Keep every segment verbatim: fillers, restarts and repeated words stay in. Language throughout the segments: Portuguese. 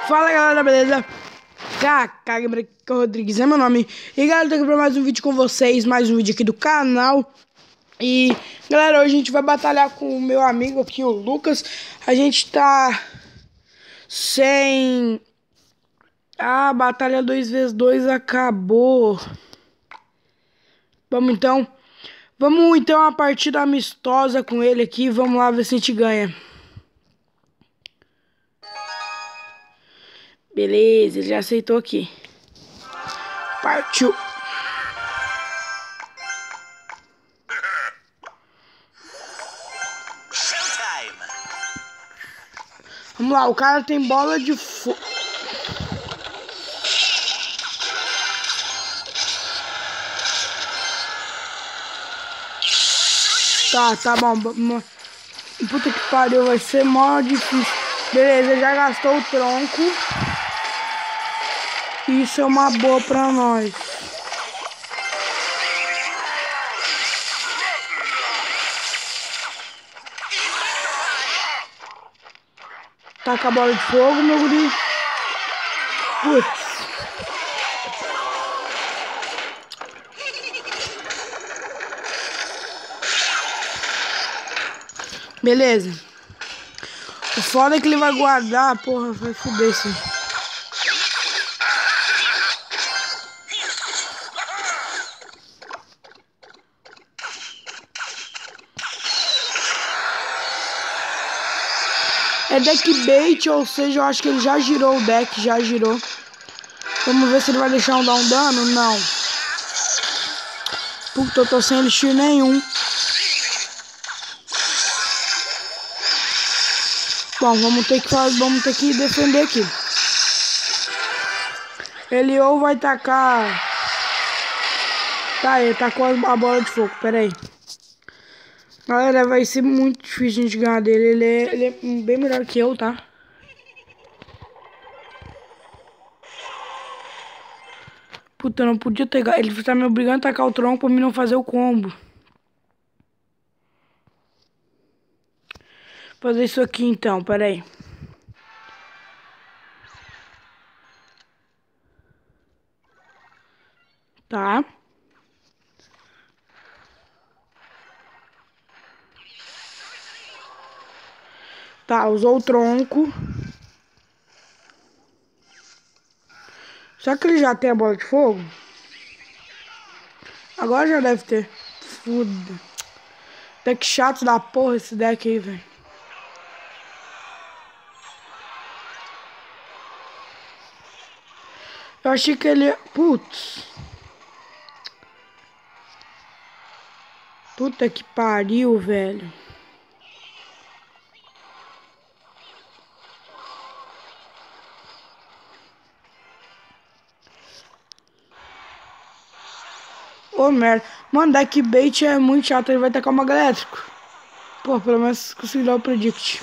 Fala galera, beleza? Kaká Rodrigues é meu nome. E galera, eu tô aqui pra mais um vídeo com vocês. Mais um vídeo aqui do canal. E galera, hoje a gente vai batalhar com o meu amigo aqui, o Lucas. A gente tá sem... Ah, batalha dois vezes dois acabou. Vamos então. Vamos então uma partida amistosa com ele aqui. Vamos lá ver se a gente ganha. Beleza, ele já aceitou aqui. Partiu. Vamos lá, o cara tem bola de fogo. Tá, tá bom. Puta que pariu, vai ser mó difícil. Beleza, já gastou o tronco. Isso é uma boa pra nós. Taca a bola de fogo, meu guri. Putz. Beleza. O foda é que ele vai guardar, porra, vai fuder sim. É deck bait, ou seja, eu acho que ele já girou o deck, já girou. Vamos ver se ele vai deixar um dar um dano. Não. Puta, eu tô sem elixir nenhum. Bom, vamos ter que fazer, vamos ter que defender aqui. Ele ou vai tacar... Tá, ele tacou a bola de fogo, pera aí. Galera, vai ser muito difícil a gente ganhar dele. Ele é, ele é bem melhor que eu, tá? Puta, eu não podia ter... Ele tá me obrigando a tacar o tronco pra mim não fazer o combo. Vou fazer isso aqui então, pera aí. Tá. Tá, usou o tronco. Será que ele já tem a bola de fogo? Agora já deve ter. Foda. Deck chato da porra esse deck aí, velho. Eu achei que ele... Putz. Puta que pariu, velho. Ô, oh, merda. Mano, deck bait é muito chato. Ele vai tacar o mago elétrico. Pô, pelo menos consegui dar o predict.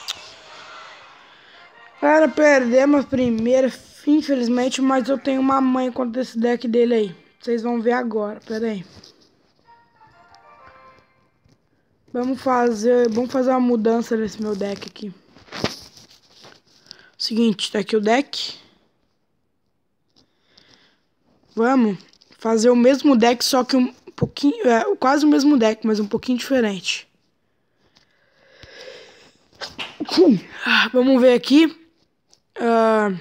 Cara, perdemos a primeira, infelizmente, mas eu tenho uma manha contra esse deck dele aí. Vocês vão ver agora, pera aí. Vamos fazer, vamos fazer uma mudança nesse meu deck aqui. Seguinte, tá aqui o deck. Vamos fazer o mesmo deck, só que um pouquinho, é, quase o mesmo deck, mas um pouquinho diferente. Vamos ver aqui. Uh...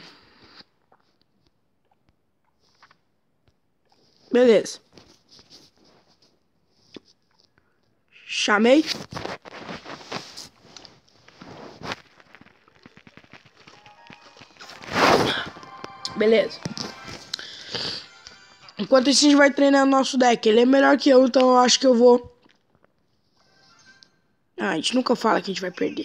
Beleza. Chamei. Beleza. Enquanto isso, a gente vai treinando nosso deck. Ele é melhor que eu, então eu acho que eu vou... Ah, a gente nunca fala que a gente vai perder.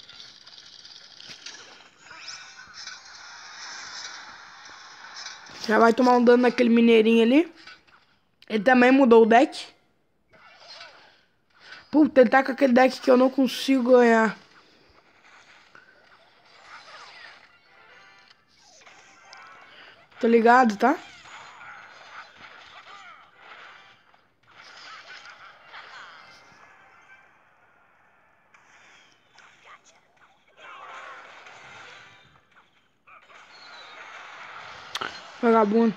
Já vai tomar um dano naquele mineirinho ali. Ele também mudou o deck. Puta, ele tá com aquele deck que eu não consigo ganhar. Tá ligado, tá? Vagabundo.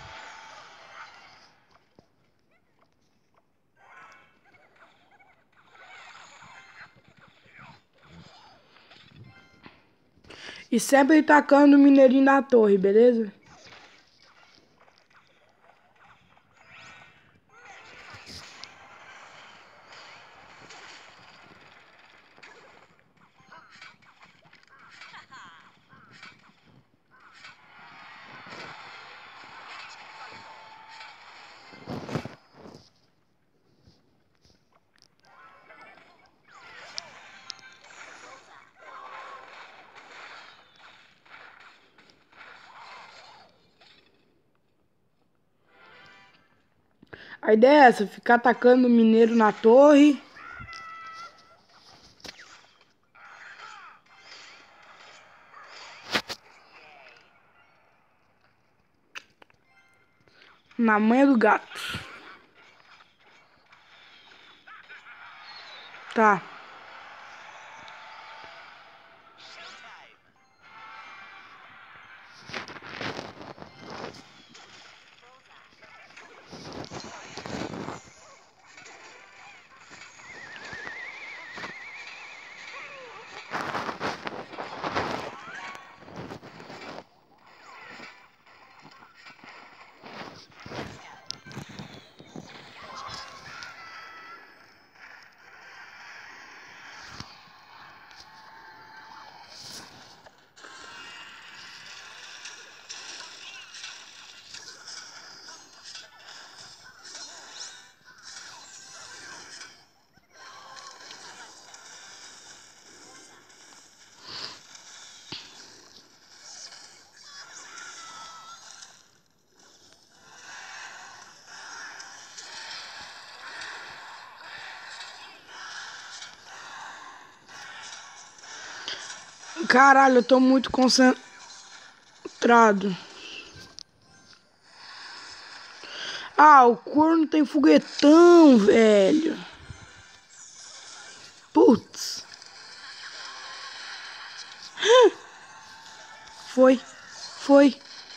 E sempre tacando o mineirinho na torre, beleza? A ideia é essa, ficar atacando o mineiro na torre. Na manha do gato. Tá. Caralho, eu tô muito concentrado. Ah, o corno tem foguetão, velho. Putz. Foi. Foi.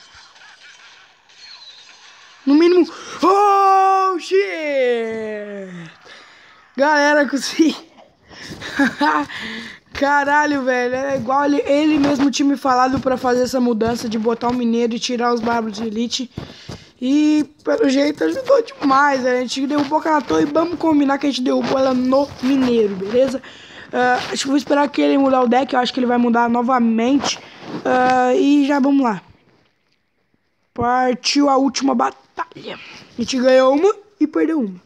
No mínimo... Oh, shit! Galera, consegui... Caralho, velho. É igual ele, ele mesmo tinha me falado pra fazer essa mudança de botar o mineiro e tirar os bárbaros de elite. E, pelo jeito, ajudou demais. A gente derrubou aquela torre e vamos combinar que a gente derrubou ela no mineiro, beleza? Uh, acho que vou esperar que ele mudar o deck. Eu acho que ele vai mudar novamente. Uh, e já vamos lá. Partiu a última batalha. A gente ganhou uma e perdeu uma.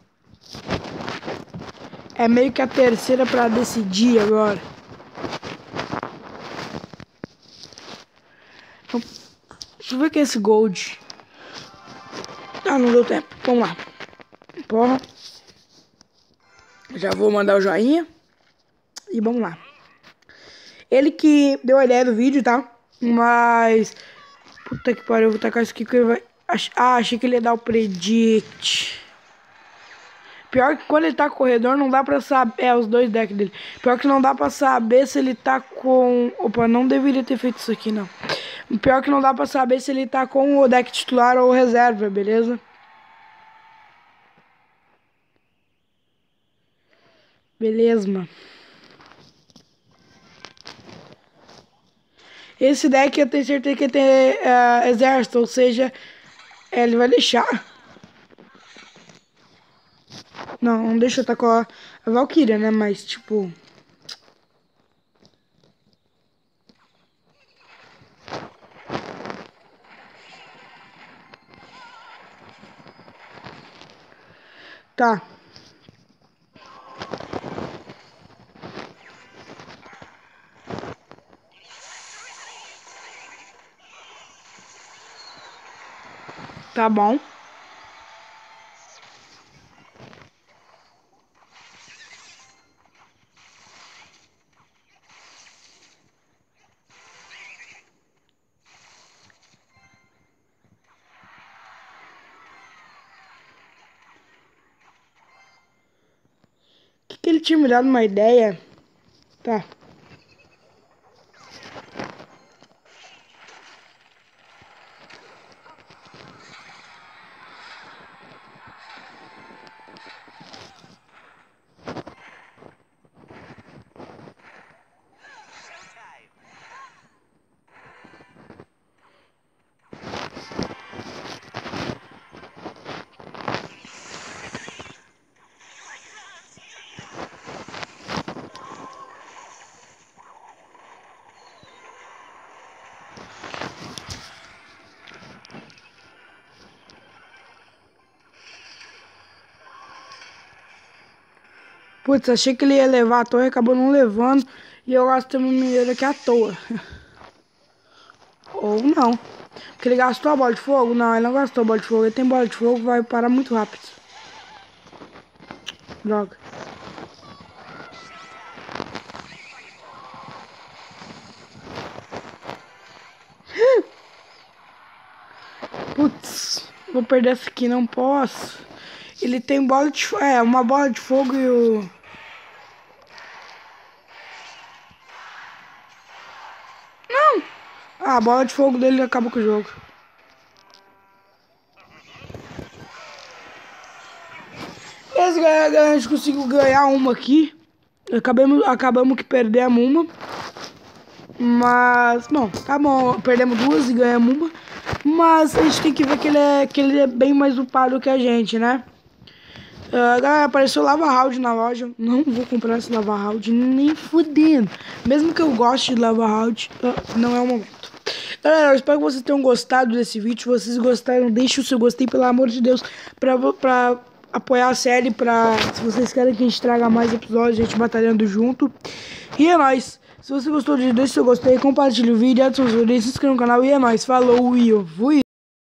É meio que a terceira pra decidir agora. Deixa eu ver o que é esse gold. Ah, não deu tempo. Vamos lá. Porra. Já vou mandar o joinha. E vamos lá. Ele que deu a ideia do vídeo, tá? Mas... Puta que pariu, eu vou tacar isso aqui que ele vai... Ah, achei que ele ia dar o predict. Pior que quando ele tá com corredor, não dá pra saber... É, os dois decks dele. Pior que não dá pra saber se ele tá com... Opa, não deveria ter feito isso aqui, não. Pior que não dá pra saber se ele tá com o deck titular ou reserva, beleza? Beleza, mano. Esse deck eu tenho certeza que tem uh, exército, ou seja, ele vai deixar. Não, não deixa eu estar com a, a Valkyria, né? Mas, tipo... Tá. Tá bom. Que que ele tinha me dado uma ideia? Tá. Putz, achei que ele ia levar a torre, acabou não levando. E eu gastei meu mineiro aqui à toa. Ou não. Porque ele gastou a bola de fogo? Não, ele não gastou a bola de fogo. Ele tem bola de fogo, vai parar muito rápido. Droga. Putz, vou perder essa aqui, não posso. Ele tem bola de fogo. É, uma bola de fogo e o... Não! Ah, a bola de fogo dele acabou com o jogo. Beleza, galera, a gente conseguiu ganhar uma aqui. Acabamos, acabamos que perdemos uma. Mas, bom, tá bom. Perdemos duas e ganhamos uma. Mas a gente tem que ver que ele é, que ele é bem mais upado que a gente, né? Uh, galera, apareceu Lava Hound na loja. Não vou comprar esse Lava Hound nem fudendo. Mesmo que eu goste de Lava Hound, uh, não é o momento. Galera, eu espero que vocês tenham gostado desse vídeo. Se vocês gostaram, deixe o seu gostei, pelo amor de Deus, pra, pra apoiar a série. Pra, se vocês querem que a gente traga mais episódios, a gente batalhando junto. E é nóis. Se você gostou, deixe o seu gostei, compartilhe o vídeo, adicione o seu se inscreva no canal. E é nóis. Falou e eu fui.